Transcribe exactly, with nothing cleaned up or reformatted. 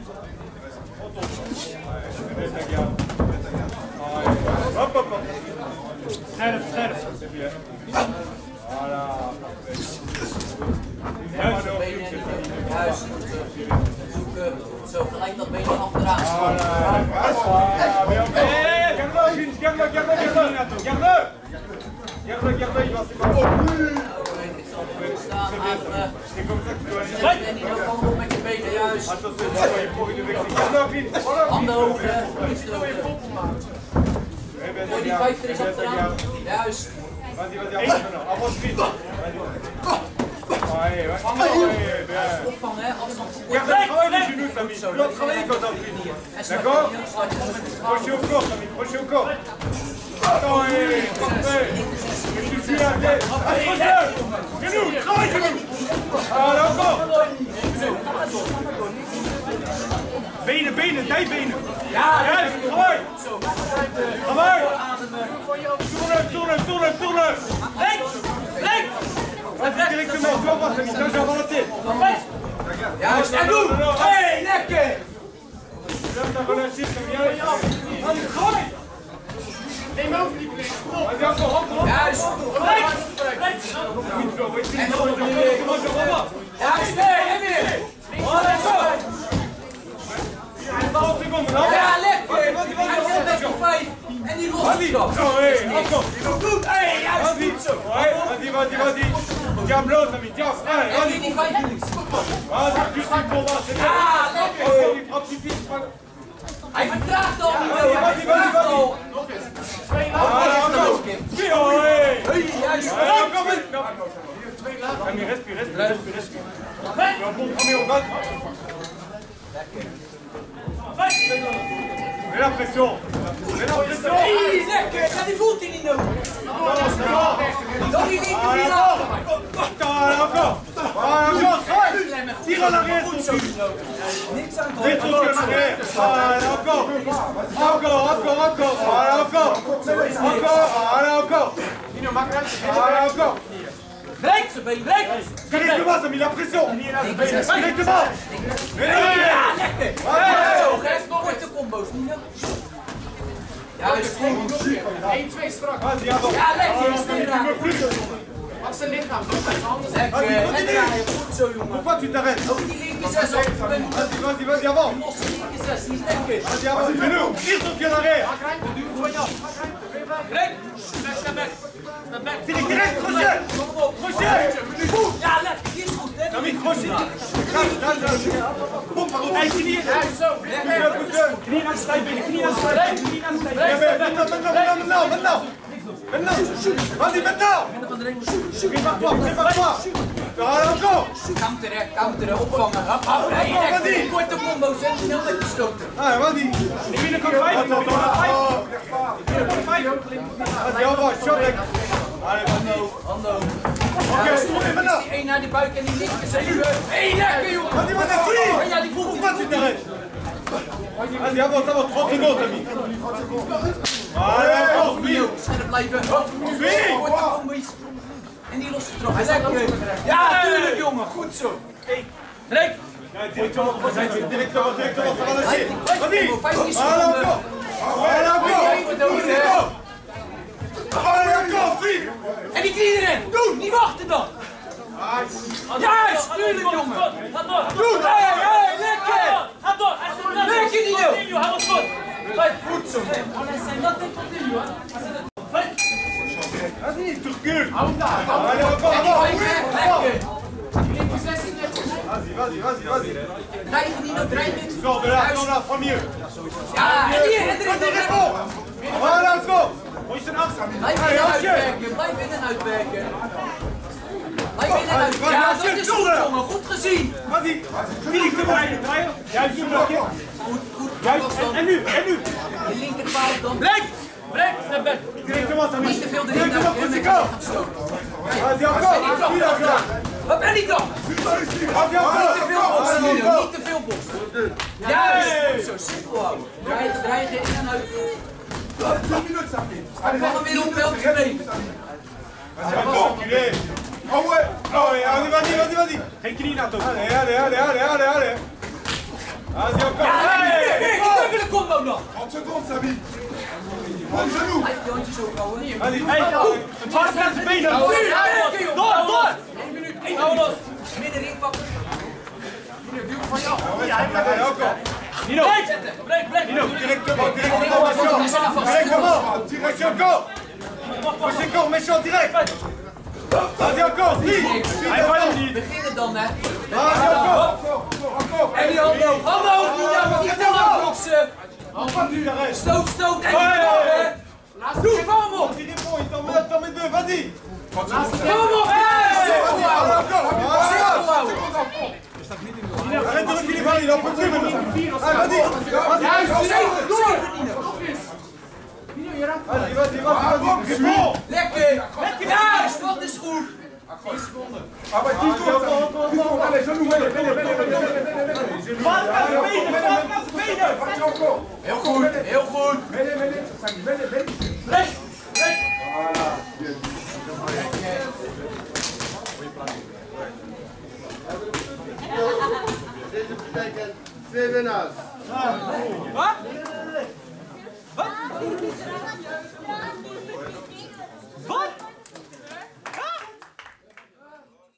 Hop, hop, hop. Scherp, scherp. Voilà. Juist. Zoeken. Zo, gelijk dat been achteraan. Garde-le, garde-le, garde-le, garde-le. Garde-le. Garde-le, garde-le, il va se faire. Staan, ademen. En niet ook handen op met je benen, juist. Handen hoog, hè. Gooi die vijf er eens achteraan. Juist. Opvangen, hè, afstand. D'accord? Crochet au corps, Samy, crochet au corps. Parfait, parfait. Tu suis à tête. Accroche-le. Genou, travaille genou. Allez, encore. Benen, benen, dijbenen. Ja, juist, travaille. Travaille. Tourne, tourne, tourne, tourne. Links, links. Vas-y directement, tu vas voir, Samy, t'as déjà avant la tête. Juist, en doe. Hé, lekker. T'as relâché, Samy, allez. Allez, travaille. Neem over die plek. Vas-y, encore, encore. Juist. Links, links. En door de midden. Juist, nee, en weer. Ja, lekker. Hij zet met die vijf. En die lost het op. Goed, hé, juist goed zo. Vas-y, vas-y, vas-y. Diablo, Samy, diable. Allez, En vas-y. die vijf links. Vas-y, tu suis pour moi, c'est bien. Ja, lekker. Il frappe, il pique. Hij vertraagt al. Vas-y, vas-y, vas-y, vas-y. Allez, encore. Oui, oh, hey. Juist. Allez, encore, vas-y. Samy, respire, respire, respire, respire. Un bon premier au bas. Mets la pression. Mets la pression. Hé, lekker. Ga die voet in die noot. Doe die niet te veel af. Allez, encore. Allez, encore. Tire en arrière, ton cul. Niks aan Tire ton cul en arrière. Allez, encore. Encore, encore, encore. Allez, encore. Encore. Allez, encore. Allez, encore. Breek ze been, breek. Directement, Samy, la pression. Directement. Ja, lekker. Zo, geef nog korte combo's, Nino. Juist, goed. één twee strak. Vas-y, avant. Ja, lekker. Wat is zijn lichaam? Lekker. En draaien, goed zo, jongen. Pourquoi tu t'arrêtes? Ook die linker zes op. Vas-y, vas-y, vas-y, avant. Losse linker zes, die is lekker. Vas-y, avant. Genou. Tire ton pied en arrière. Breek. Step back. Step back. Direct, direct, crochet. Crochet. Ja, lekker. Die is goed, hè. Samy, crochet. Boum, par contre. Knie. Knie aan de stijbenen, knie aan de stijbenen, knie aan de stijbenen. Maintenant, maintenant, maintenant, maintenant. Maintenant. Vas-y, maintenant. Prépare-toi, prépare-toi. Allez, encore. Counter, hè. Counter, hè. Opvangen. Hop, hop. Nee, lekker. Korte combo's, hè. Snel met die stoten. Allez, vas-y. Ik ben er van vijf. Ik ben er van vijf. Vas-y, on va, shot. Allez, Hando, hando. Oké, stop in maintenant. Die één naar de buik en die linker zeven. Hé, lekker, jongen. Vas-y, vas-y, Ja, die voelt pourquoi tu t'arrêtes? Vas-y, avance, avance, trente secondes, Samy. Allez, avance, oui. Scherp blijven. Oui. Korte combo's. En die losse trap. Lekker. Ja, tuurlijk, jongen. Goed zo. Breek. Directement, directement, directement, ça va lâcher. Vas-y. Vas-y. Allez, encore. Allez, encore. Allez, encore, oui. En die knie erin. Doen, niet wachten dan. Juist, tuurlijk, jongen. Ga door. Doen, hé, hé, lekker. Ga door. Lekker, Nino. Continue, hij was goed. Goed zo. Vas-y, tu recules. Allez, encore, avant. Lekker. Vas-y, vas-y, vas-y, vas-y. Drijven, Nino, drijven. Sors de là, sors de là, prends mieux. Ja, en die, en erin. Vas-y, réponds. Voilà, encore. Moet je zijn af. Blijf in en uitwerken, blijf in en uitwerken. Blijf in en uitwerken. Ja, dat is goed, jongen. Goed gezien. Vas-y. Directement. Draaien. Juist, een blokje. Goed, goed. Juist, en, en nu, en nu. De linkerpaal dan. Breek. Breek. Step back. Directement, Samy. Niet te veel erin Directement, duiken, hè, met conséquent. je gaat stoten. Vas-y, encore. Suis là, là. Wat ben ik dan? Vas-y, Niet te encore. veel boksen, Allez, Nino. encore. Niet te veel boksen. Juist. Zo simpel houden. Dreigen, dreigen, in en uit. Van hem weer op wel gespeeld. Vas-y, enculé. Oh ouais. Oh ouais, vas-y, vas-y, vas-y, vas-y. Geen knie naar toe. Allez, allez, allez, allez, allez, allez. Vas-y, encore. Ik heb de combo nog. trente secondes, Samy. Prends le genou. Hij heeft die handjes ook houden. Allez, Het was met de benen. Door, door. één minuut, één minuut. Midden erin pakken. allez, encore. Nino. Breek, breek. Nino, directement, directement, directement, direct encore. Fais encore, méchant, direct. Vas-y, encore, vite. Hij valt niet. Beginnen dan, hè. Vas-y, encore. Encore. En die handen ook. Handen ook niet, ja, maar niet te lang boksen. Enfin, tu arrêtes. Stoot, stoot, en die door, hè. Doe, vang hem op. Il répond, il t'en met, t'en met deux, vas-y. Vang hem op, hè. Arrête de reculer, vas-y, il en peut plus maintenant. Allez, vas-y, vas-y, Door. vas-y, vas-y, vas-y, réponds. Lekker. Juist, dat is goed. Ah bah, tire toi, allez, genou, allez, allez, allez, allez, Heel goed, heel goed. Rechts, rechts. Deze betekent twee winnaars. Wat? Wat?